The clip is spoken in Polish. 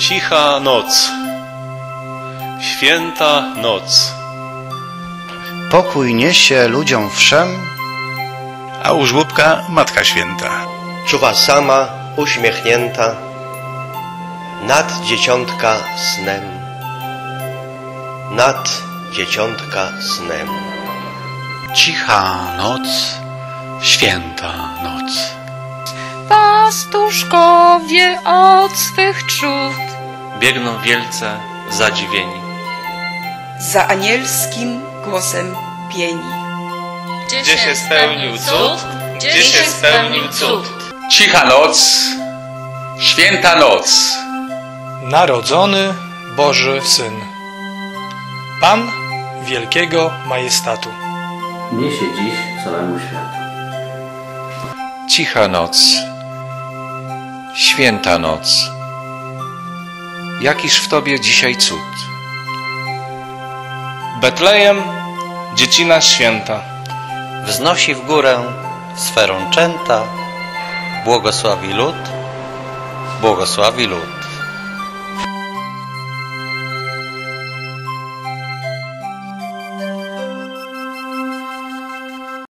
Cicha noc, święta noc. Pokój niesie ludziom wszem, a u żłóbka Matka Święta. Czuwa sama, uśmiechnięta, nad dzieciątka snem. Nad dzieciątka snem. Cicha noc, święta noc. Pastuszkowie od swych trzód biegną wielce zadziwieni za anielskim głosem pieni. Gdzie się spełnił cud? Gdzie się spełnił cud? Cicha noc, święta noc. Narodzony Boży Syn, Pan wielkiego majestatu, niesie dziś całemu światu. Cicha noc, święta noc. Jakiż w Tobie dzisiaj cud? Betlejem, dziecina święta, wznosi w górę sferą częta, błogosławi lud, błogosławi lud.